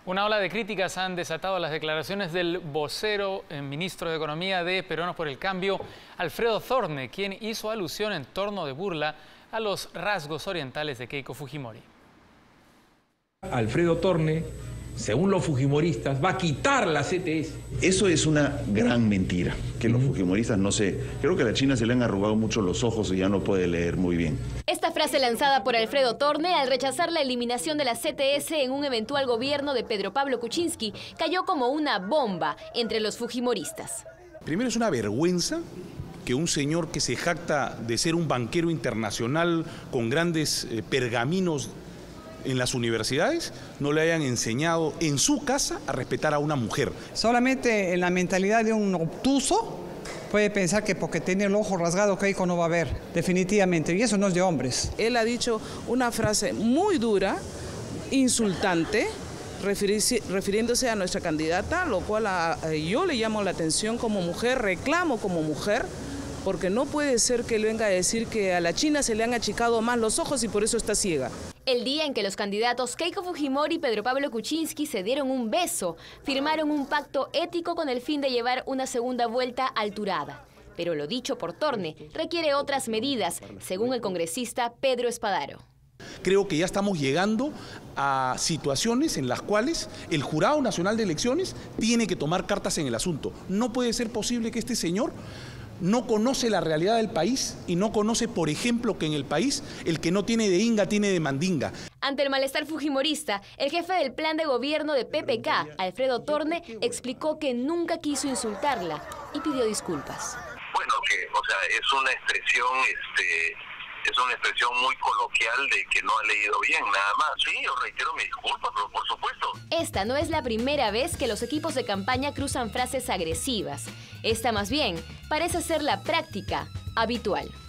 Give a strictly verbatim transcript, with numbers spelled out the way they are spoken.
Una ola de críticas han desatado las declaraciones del vocero, el ministro de Economía de Peruanos por el Cambio, Alfredo Thorne, quien hizo alusión en tono de burla a los rasgos orientales de Keiko Fujimori. Alfredo Thorne, según los fujimoristas, va a quitar la C T S. Eso es una gran mentira, que los fujimoristas no sé. Creo que a la China se le han arrugado mucho los ojos y ya no puede leer muy bien. Esta frase lanzada por Alfredo Thorne al rechazar la eliminación de la C T S en un eventual gobierno de Pedro Pablo Kuczynski cayó como una bomba entre los fujimoristas. Primero, es una vergüenza que un señor que se jacta de ser un banquero internacional con grandes eh, pergaminos en las universidades no le hayan enseñado en su casa a respetar a una mujer. Solamente en la mentalidad de un obtuso puede pensar que porque tiene el ojo rasgado Keiko no va a ver, definitivamente, y eso no es de hombres. Él ha dicho una frase muy dura, insultante, refiriéndose a nuestra candidata, lo cual a, a, yo le llamo la atención como mujer, reclamo como mujer, porque no puede ser que él venga a decir que a la China se le han achicado más los ojos y por eso está ciega. El día en que los candidatos Keiko Fujimori y Pedro Pablo Kuczynski se dieron un beso, firmaron un pacto ético con el fin de llevar una segunda vuelta alturada. Pero lo dicho por Thorne requiere otras medidas, según el congresista Pedro Espadaro. Creo que ya estamos llegando a situaciones en las cuales el Jurado Nacional de Elecciones tiene que tomar cartas en el asunto. No puede ser posible que este señor no conoce la realidad del país y no conoce, por ejemplo, que en el país el que no tiene de inga tiene de mandinga. Ante el malestar fujimorista, el jefe del plan de gobierno de P P K, Alfredo Thorne, explicó que nunca quiso insultarla y pidió disculpas. Bueno, que, o sea, es una expresión, este, es una expresión muy coloquial de que no ha leído bien, nada más. Sí, yo reitero mi disculpa, pero por supuesto. Esta no es la primera vez que los equipos de campaña cruzan frases agresivas. Esta más bien parece ser la práctica habitual.